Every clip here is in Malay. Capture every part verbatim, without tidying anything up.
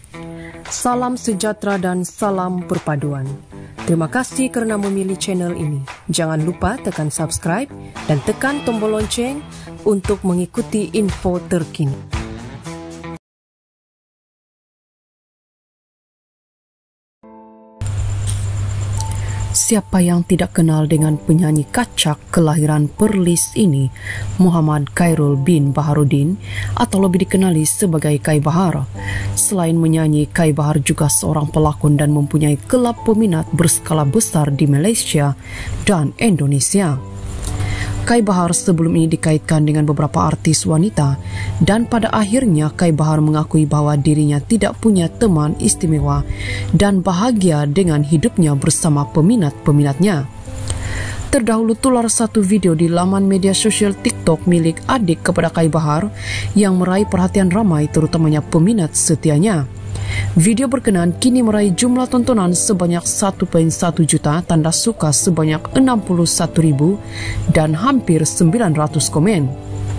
Salam sejahtera dan salam perpaduan. Terima kasih kerana memilih channel ini. Jangan lupa tekan subscribe dan tekan tombol lonceng untuk mengikuti info terkini. Siapa yang tidak kenal dengan penyanyi kacak kelahiran Perlis ini, Muhammad Khairul bin Baharudin, atau lebih dikenali sebagai Kai Bahar. Selain menyanyi, Kai Bahar juga seorang pelakon dan mempunyai kelab peminat berskala besar di Malaysia dan Indonesia. Kai Bahar sebelum ini dikaitkan dengan beberapa artis wanita, dan pada akhirnya Kai Bahar mengakui bahawa dirinya tidak punya teman istimewa dan bahagia dengan hidupnya bersama peminat-peminatnya. Terdahulu tular satu video di laman media sosial TikTok milik adik kepada Kai Bahar yang meraih perhatian ramai, terutamanya peminat setianya. Video berkenaan kini meraih jumlah tontonan sebanyak satu koma satu juta, tanda suka sebanyak enam puluh satu ribu dan hampir sembilan ratus komen.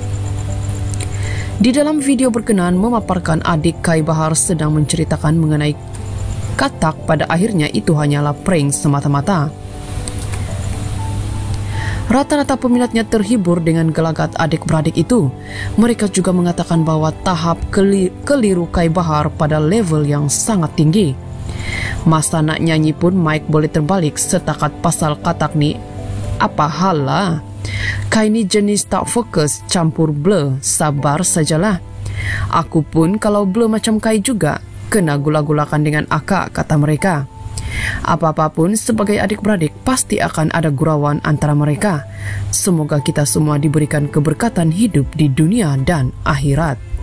Di dalam video berkenaan memaparkan adik Kai Bahar sedang menceritakan mengenai katak, pada akhirnya itu hanyalah prank semata-mata. Rata-rata peminatnya terhibur dengan gelagat adik-beradik itu. Mereka juga mengatakan bahawa tahap keliru Kai Bahar pada level yang sangat tinggi. Masa nak nyanyi pun mic boleh terbalik setakat pasal katak ni. Apa hal lah? Kai ni jenis tak fokus, campur blur, sabar sajalah. Aku pun kalau blur macam Kai juga, kena gula-gulakan dengan akak, kata mereka. Apa-apa pun sebagai adik-beradik pasti akan ada gurauan antara mereka. Semoga kita semua diberikan keberkatan hidup di dunia dan akhirat.